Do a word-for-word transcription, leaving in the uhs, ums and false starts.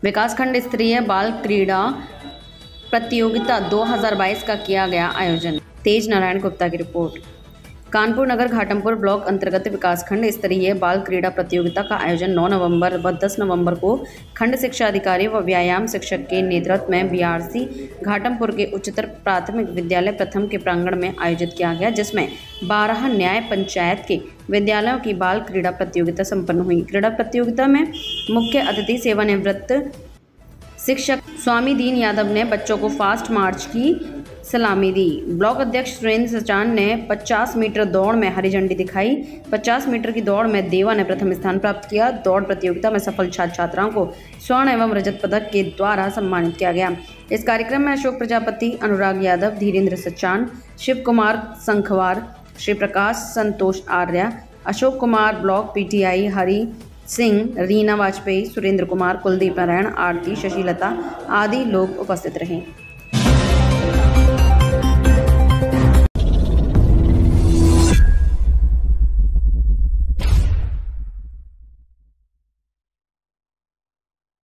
विकासखंड स्तरीय बाल क्रीड़ा प्रतियोगिता दो हज़ार बाईस का किया गया आयोजन। तेज नारायण गुप्ता की रिपोर्ट। कानपुर नगर घाटमपुर ब्लॉक अंतर्गत विकासखंड स्तरीय बाल क्रीड़ा प्रतियोगिता का आयोजन नौ नवंबर व दस नवंबर को खंड शिक्षा अधिकारी व व्यायाम शिक्षक के नेतृत्व में बीआरसी घाटमपुर के उच्चतर प्राथमिक विद्यालय प्रथम के प्रांगण में आयोजित किया गया, जिसमें बारह न्याय पंचायत के विद्यालयों की बाल क्रीड़ा प्रतियोगिता संपन्न हुई। क्रीड़ा प्रतियोगिता में मुख्य अतिथि सेवानिवृत्त शिक्षक स्वामी दीन यादव ने बच्चों को फास्ट मार्च की सलामी दी। ब्लॉक अध्यक्ष सुरेंद्र सचान ने पचास मीटर दौड़ में हरी झंडी दिखाई। पचास मीटर की दौड़ में देवा ने प्रथम स्थान प्राप्त किया। दौड़ प्रतियोगिता में सफल छात्र छात्राओं को स्वर्ण एवं रजत पदक के द्वारा सम्मानित किया गया। इस कार्यक्रम में अशोक प्रजापति, अनुराग यादव, धीरेन्द्र सचान, शिव कुमार संखवार, श्री प्रकाश, संतोष आर्य, अशोक कुमार, ब्लॉक पीटीआई हरि सिंह, रीना वाजपेयी, सुरेंद्र कुमार, कुलदीप नारायण, आरती, शशिलता आदि लोग उपस्थित रहे।